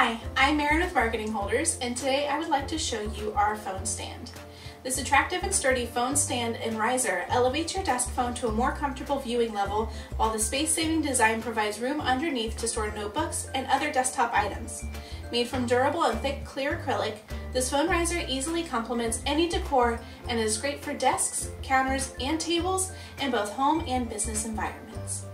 Hi, I'm Erin with Marketing Holders, and today I would like to show you our phone stand. This attractive and sturdy phone stand and riser elevates your desk phone to a more comfortable viewing level, while the space-saving design provides room underneath to store notebooks and other desktop items. Made from durable and thick clear acrylic, this phone riser easily complements any decor and is great for desks, counters, and tables in both home and business environments.